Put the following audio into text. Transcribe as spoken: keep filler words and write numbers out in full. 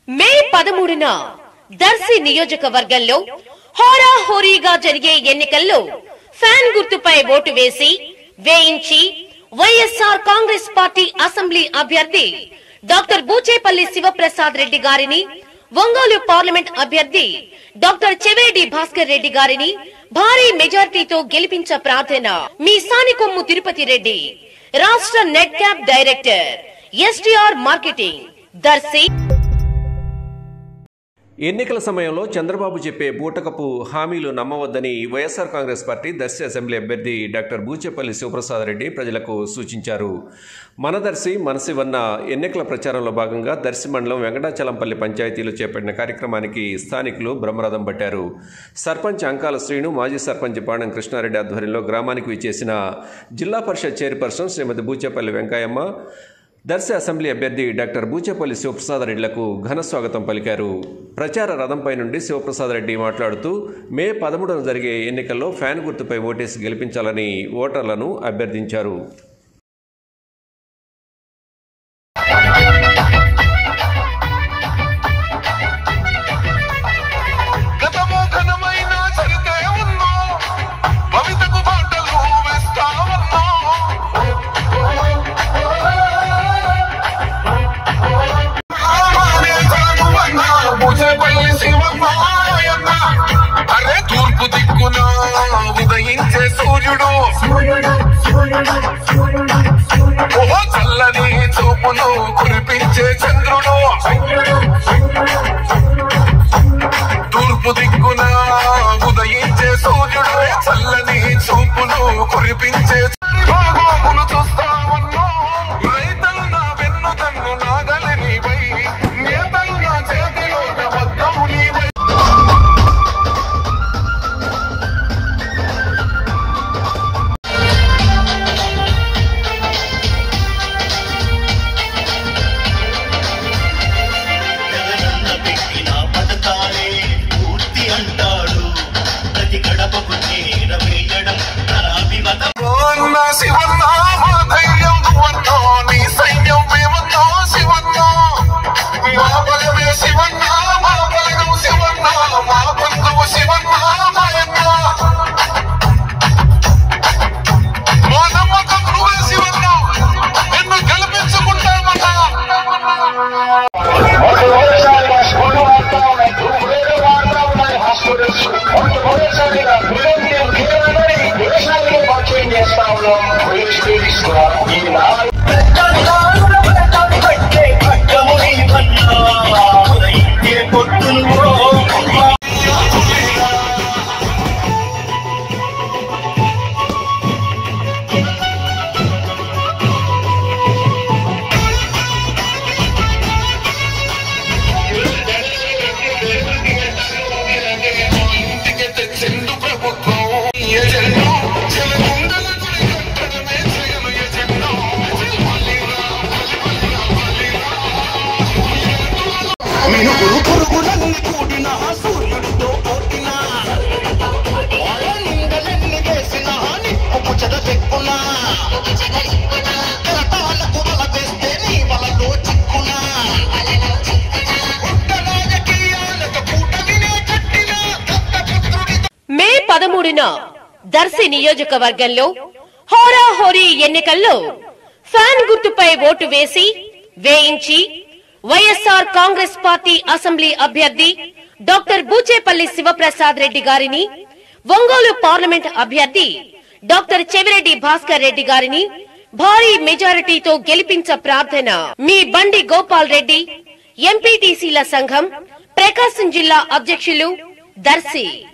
మే పదమూడున దర్శి నియోజకవర్గంలో హోరాహోరీగా జరిగే ఎన్నికల్లో ఫ్యాన్ గుర్తుపై ఓటు వేసి వేయించి వైఎస్ఆర్ కాంగ్రెస్ పార్టీ అసెంబ్లీ అభ్యర్థి డాక్టర్ బూచేపల్లి శివప్రసాద్ రెడ్డి గారిని, ఒంగోలు పార్లమెంట్ అభ్యర్థి డాక్టర్ చెవిరెడ్డి భాస్కర్ రెడ్డి గారిని భారీ మెజార్టీతో గెలిపించ ప్రార్థన. మీ సానికొమ్ము తిరుపతి రెడ్డి, రాష్ట్ర net cap director, STR marketing, Darsi. ఎన్నికల సమయంలో చంద్రబాబు చెప్పే బూటకపు హామీలు నమ్మవద్దని వైఎస్ఆర్ కాంగ్రెస్ పార్టీ దర్శి అసెంబ్లీ అభ్యర్థి డాక్టర్ బూచేపల్లి శివప్రసాద్ రెడ్డి ప్రజలకు సూచించారు. మన దర్శి మనసివన్న ఎన్నికల ప్రచారంలో భాగంగా దర్శి మండలం వెంకటాచలంపల్లి పంచాయతీలో చేపట్టిన కార్యక్రమానికి స్థానికులు బ్రహ్మరథం పట్టారు. సర్పంచ్ అంకాల శ్రీను, మాజీ సర్పంచ్ పాణం కృష్ణారెడ్డి ఆధ్వర్యంలో గ్రామానికి విచ్చేసిన జిల్లా పరిషత్ చైర్పర్సన్ శ్రీమతి బూచేపల్లి వెంకయ్యమ్మ దర్శి అసెంబ్లీ అభ్యర్థి డాక్టర్ బూచేపల్లి శివప్రసాద్ రెడ్డిలకు ఘన స్వాగతం పలికారు. ప్రచార రథంపై నుండి శివప్రసాద్ రెడ్డి మాట్లాడుతూ మే పదమూడున జరిగే ఎన్నికల్లో ఫ్యాన్ గుర్తుపై ఓటేసి గెలిపించాలని ఓటర్లను అభ్యర్థించారు. ఉదయించే సూర్యుడు ఓహో చల్లని చూపును కురిపించే చంద్రుడు, తూర్పు దిక్కున ఉదయించే సూర్యుడు చల్లని చూపును కురిపించే భాగోములు చూస్తామన్నా. రైతన్న వెన్ను తన్ను నాగలని వై, నేతన్న చేతిలో బద్దము నీవై. శివన్న మా ధైర్యం నువ్వన్నో, నీ సైన్యం మేమన్నో శివన్న, మా బలమే శివన్న, మా బలగం శివన్న, మా బంధువు శివన్న మాయన్న, మా నమ్మకం నువ్వే శివన్న, నిన్ను గెలిపించుకుంటామన్నా. మే పదమూడున దర్శి నియోజకవర్గంలో హోరాహోరీ ఎన్నికల్లో ఫ్యాన్ గుర్తుపై ఓటు వేసి వేయించి వైఎస్ఆర్ కాంగ్రెస్ పార్టీ అసెంబ్లీ అభ్యర్థి డాక్టర్ బూచేపల్లి శివప్రసాద్ రెడ్డి గారిని, ఒంగోలు పార్లమెంట్ అభ్యర్థి డాక్టర్ చెవిరెడ్డి భాస్కర్ రెడ్డి గారిని భారీ మెజారిటీతో గెలిపించ ప్రార్థన. మీ బండి గోపాల్ రెడ్డి, ఎంపీటీసీల సంఘం, ప్రకాశం జిల్లా అధ్యక్షులు, దర్శి.